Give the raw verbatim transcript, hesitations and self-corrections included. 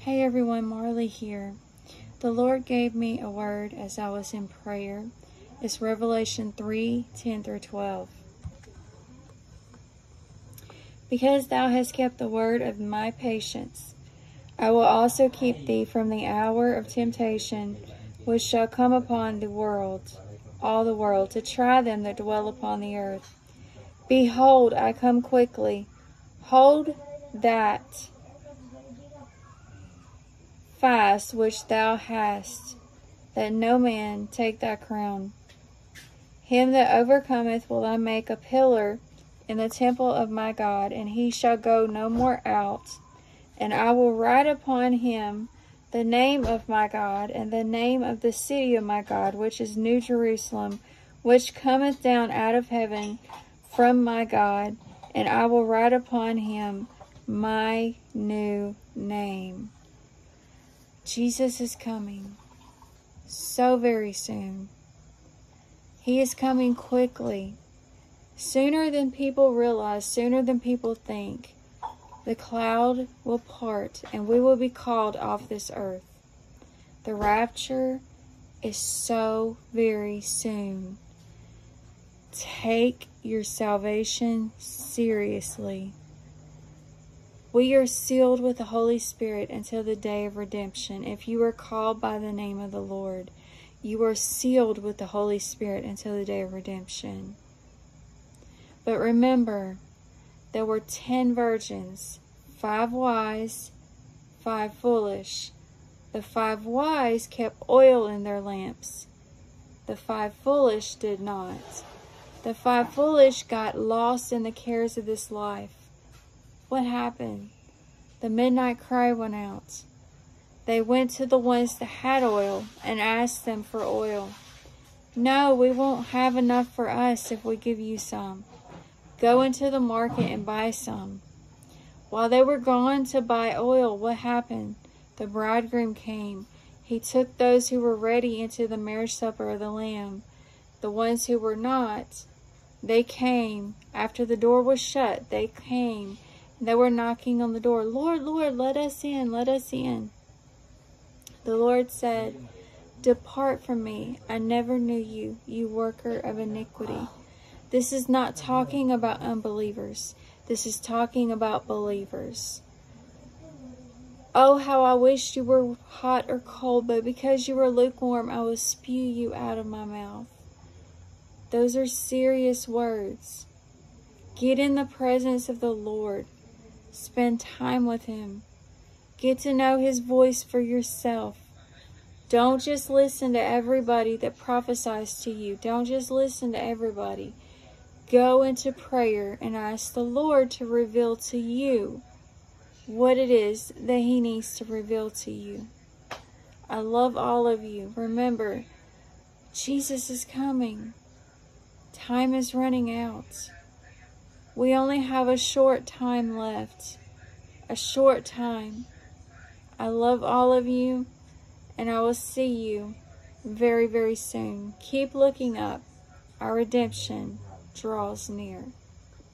Hey everyone, Marley here. The Lord gave me a word as I was in prayer. It's Revelation three, ten through twelve. Because thou hast kept the word of my patience, I will also keep thee from the hour of temptation, which shall come upon the world, all the world, to try them that dwell upon the earth. Behold, I come quickly. Hold that fast which thou hast, that no man take thy crown. Him that overcometh will I make a pillar in the temple of my God, and he shall go no more out. And I will write upon him the name of my God, and the name of the city of my God, which is New Jerusalem, which cometh down out of heaven from my God, and I will write upon him my new name. Jesus is coming so very soon. He is coming quickly, sooner than people realize, sooner than people think. The cloud will part and we will be called off this earth. The rapture is so very soon. Take your salvation seriously. We are sealed with the Holy Spirit until the day of redemption. If you are called by the name of the Lord, you are sealed with the Holy Spirit until the day of redemption. But remember, there were ten virgins, five wise, five foolish. The five wise kept oil in their lamps. The five foolish did not. The five foolish got lost in the cares of this life. What happened? The midnight cry went out. They went to the ones that had oil and asked them for oil. No, we won't have enough for us if we give you some. Go into the market and buy some. While they were gone to buy oil, what happened? The bridegroom came. He took those who were ready into the marriage supper of the Lamb. The ones who were not, they came. After the door was shut, they came. They were knocking on the door. Lord, Lord, let us in, let us in. The Lord said, Depart from me. I never knew you, you worker of iniquity. This is not talking about unbelievers. This is talking about believers. Oh, how I wished you were hot or cold, but because you are lukewarm, I will spew you out of my mouth. Those are serious words. Get in the presence of the Lord. Spend time with him. Get to know his voice for yourself. Don't just listen to everybody that prophesies to you. Don't just listen to everybody. Go into prayer and ask the Lord to reveal to you what it is that he needs to reveal to you. I love all of you. Remember, Jesus is coming. Time is running out. We only have a short time left. A short time. I love all of you, and I will see you very, very soon. Keep looking up. Our redemption draws near.